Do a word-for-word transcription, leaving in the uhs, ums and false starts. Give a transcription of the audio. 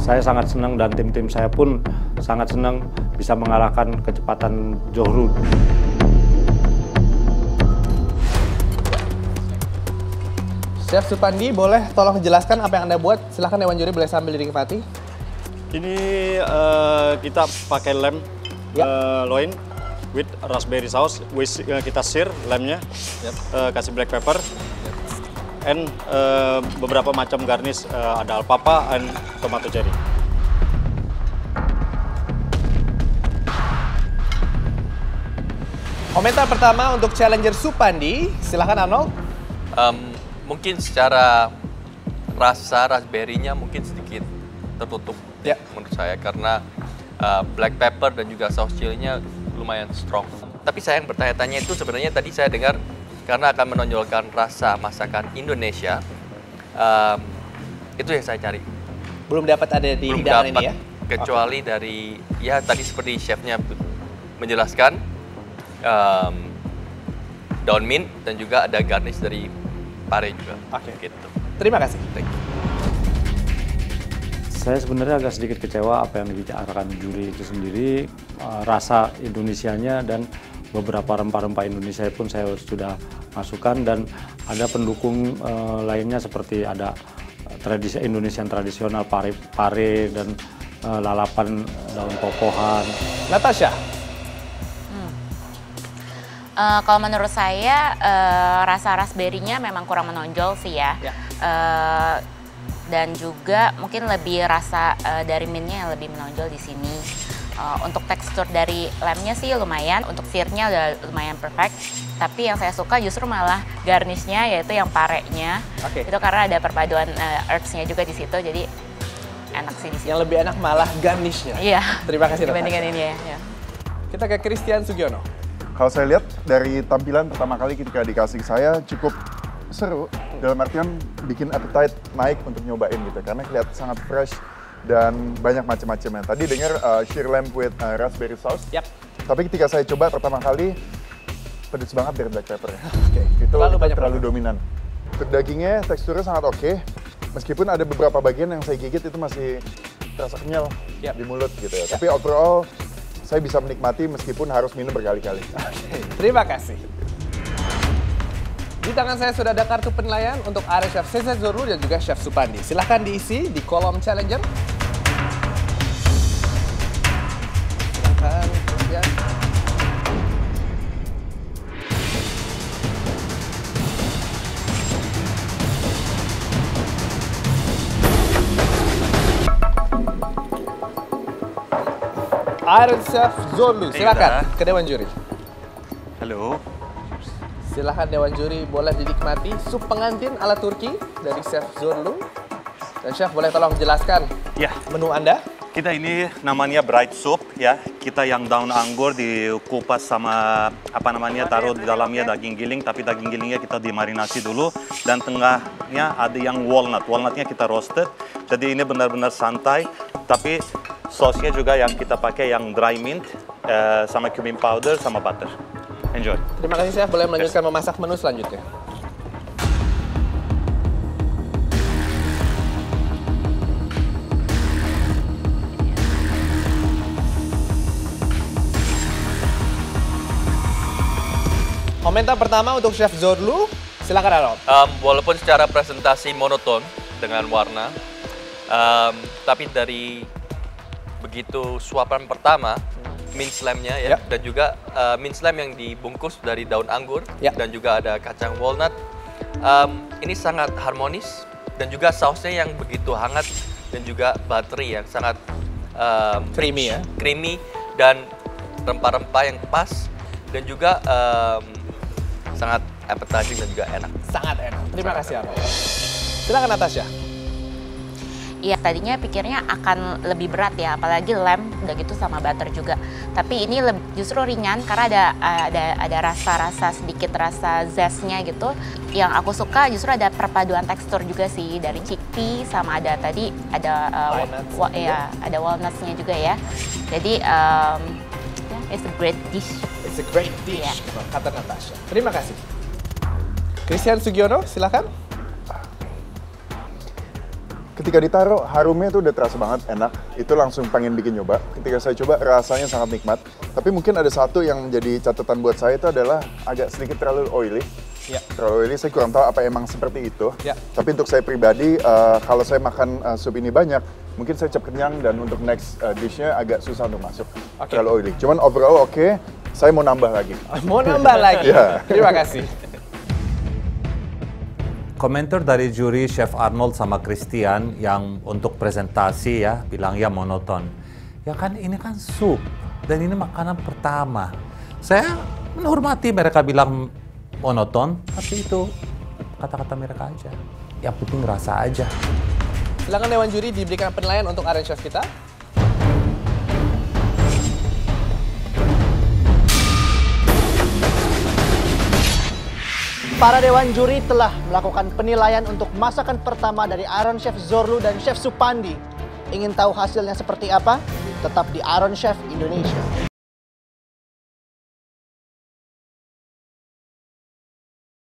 Saya sangat senang dan tim-tim saya pun sangat senang bisa mengalahkan kecepatan Zohru. Chef Supandi, boleh tolong jelaskan apa yang Anda buat? Silahkan Dewan Juri boleh sambil dinikmati. Ini uh, kita pakai lem Yep. uh, loin with raspberry sauce. With, uh, kita sear lemnya, Yep. uh, kasih black pepper, yep. and uh, beberapa macam garnish. Uh, ada alpapa and tomato cherry. Komentar pertama untuk challenger Supandi, silahkan Arnold. Um, mungkin secara rasa raspberry-nya mungkin sedikit tertutup Ya. menurut saya karena uh, black pepper dan juga saus chili-nya lumayan strong. Tapi saya yang bertanya-tanya itu sebenarnya tadi saya dengar karena akan menonjolkan rasa masakan Indonesia. Um, itu yang saya cari. Belum dapat ada di Belum hidangan dapat, ini ya? kecuali okay. dari ya tadi seperti chefnya menjelaskan um, daun mint dan juga ada garnish dari pare juga. Oke. Okay. Gitu. Terima kasih. Thank you. Saya sebenarnya agak sedikit kecewa apa yang dibicarakan juri itu sendiri, uh, rasa Indonesianya dan beberapa rempah-rempah Indonesia pun saya sudah masukkan dan ada pendukung uh, lainnya seperti ada tradisi Indonesian tradisional pare, pare dan uh, lalapan daun popohan. Natasha. Hmm. Uh, kalau menurut saya uh, rasa raspberry-nya memang kurang menonjol sih ya. Ya. Uh, dan juga mungkin lebih rasa uh, dari mint-nya yang lebih menonjol di sini. Uh, untuk tekstur dari lemnya sih lumayan, untuk sear-nya udah lumayan perfect. Tapi yang saya suka justru malah garnish-nya, yaitu yang pare-nya. Oke. Itu karena ada perpaduan uh, herbs-nya juga di situ, jadi enak sih di situ. Yang lebih enak malah garnish-nya. Iya. Terima kasih dibandingkan Natasha. ini ya. ya. Kita ke Christian Sugiono. Kalau saya lihat dari tampilan pertama kali ketika dikasih saya cukup seru, dalam artian bikin appetite naik untuk nyobain gitu, karena kelihatan sangat fresh dan banyak macam-macamnya. Tadi dengar uh, sheer lamb with uh, raspberry sauce, Yap. tapi ketika saya coba pertama kali, pedes banget dari black pepper. Oke. Itu Terlalu itu banyak terlalu pepper. dominan. Untuk dagingnya teksturnya sangat oke, meskipun ada beberapa bagian yang saya gigit itu masih terasa kenyal Yap. di mulut gitu ya. Yap. Tapi overall, saya bisa menikmati meskipun harus minum berkali-kali. Oke, terima kasih. Di tangan saya sudah ada kartu penilaian untuk area Chef Cesar Zohru dan juga Chef Supandi. Silahkan diisi di kolom challenger. Silahkan, kemudian. Iron Chef Zohru, silakan ke Dewan Juri. Halo. Silahkan Dewan Juri boleh dinikmati sup pengantin ala Turki dari Chef Zohru. Dan Chef boleh tolong jelaskan Ya, menu Anda? kita ini namanya bright soup ya. Kita yang daun anggur dikupas sama apa namanya taruh di dalamnya daging giling, tapi daging gilingnya kita dimarinasi dulu dan tengahnya ada yang walnut. Walnutnya kita roasted. Jadi ini benar-benar santai, tapi sausnya juga yang kita pakai yang dry mint eh, sama cumin powder sama butter. Enjoy. Terima kasih Chef, boleh melanjutkan memasak menu selanjutnya. Komentar pertama untuk Chef Zohru, silakan Arnold. Um, walaupun secara presentasi monoton dengan warna, um, tapi dari begitu suapan pertama, mint slamnya ya, Ya. dan juga uh, mint slam yang dibungkus dari daun anggur, Ya. dan juga ada kacang walnut. Um, ini sangat harmonis dan juga sausnya yang begitu hangat dan juga buttery yang sangat um, Creamy rich, ya? creamy dan rempah-rempah yang pas dan juga um, sangat appetizing dan juga enak. Sangat enak. Terima kasih Arnold. Silakan Natasha. Iya, tadinya pikirnya akan lebih berat ya, apalagi lem udah gitu sama butter juga. Tapi ini lebih, justru ringan karena ada ada ada rasa-rasa sedikit rasa zestnya gitu. Yang aku suka justru ada perpaduan tekstur juga sih dari chickpea sama ada tadi ada uh, Walnuts wa, ya, ada walnutsnya juga ya. Jadi um, yeah, it's a great dish. It's a great dish, Yeah. kata Natasha. Terima kasih. Christian Sugiono, silakan. ketika ditaruh harumnya tuh udah terasa banget enak, itu langsung pengen bikin nyoba. Ketika saya coba rasanya sangat nikmat, tapi mungkin ada satu yang menjadi catatan buat saya itu adalah agak sedikit terlalu oily. Ya. Terlalu oily, saya kurang tahu apa emang seperti itu. Ya. Tapi untuk saya pribadi, uh, kalau saya makan uh, sup ini banyak, mungkin saya cepat kenyang dan untuk next uh, dish-nya agak susah untuk masuk. Oke. Terlalu oily. Cuman overall oke, okay, saya mau nambah lagi. Mau nambah lagi. Ya. Terima kasih. Komentar dari juri Chef Arnold sama Christian yang untuk presentasi ya bilang ya monoton. Ya kan ini kan sup dan ini makanan pertama. Saya menghormati mereka bilang monoton, tapi itu kata-kata mereka aja. Yang penting rasa aja. Silakan Dewan Juri diberikan penilaian untuk Aren Chef kita. Para Dewan Juri telah melakukan penilaian untuk masakan pertama dari Iron Chef Zorlu dan Chef Supandi. Ingin tahu hasilnya seperti apa? Tetap di Iron Chef Indonesia.